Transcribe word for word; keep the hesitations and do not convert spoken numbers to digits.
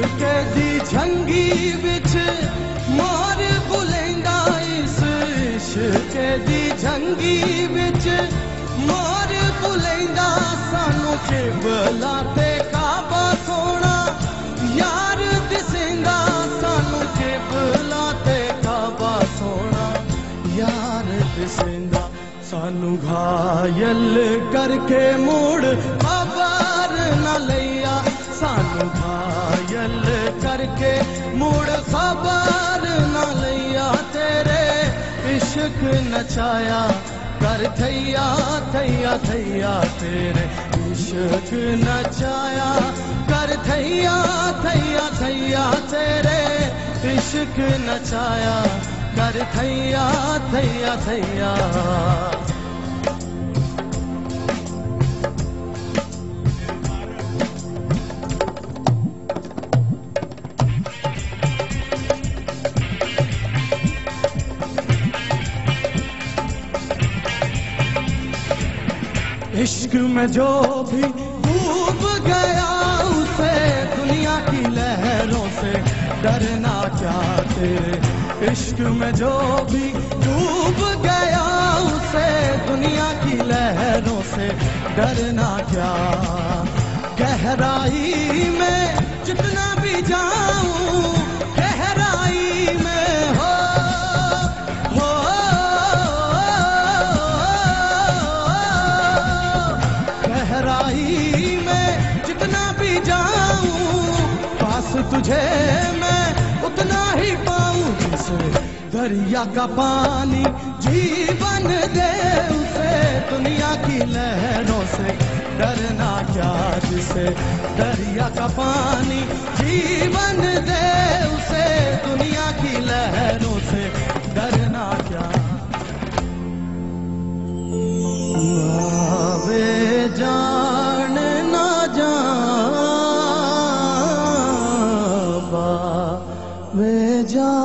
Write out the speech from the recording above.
दी झंगी विच मोर बुलेंदा इस इश्क दी झंगी विच मोर बुलेंदा सानू चिबला ते काबा सोना यार दिसेंदा सानू चिबला ते काबा सोना यार दिसेंदा सानू घायल करके मुड़ खबर न लिया सानू घायल करके मुड़ खबर न लिया तेरे इश्क नचाया कर थैया थैया थैया तेरे इश्क नचाया कर थैया थैया थैया तेरे इश्क नचाया कर थैया थैया थैया। इश्क में जो भी डूब गया उसे दुनिया की लहरों से डरना क्या तेरे इश्क में जो भी डूब गया उसे दुनिया की लहरों से डरना क्या गहराई में जितना भी जाऊं गहराई में हो हो गहराई में जितना भी जाऊं पास तुझे मैं उतना ही पाऊं जिसे दरिया का पानी जीवन दे उसे दुनिया की लहरों से डरना क्या जिसे दरिया का पानी जीवन दे उसे दुनिया की लहरों से डरना क्या वे जान ना जान वे जान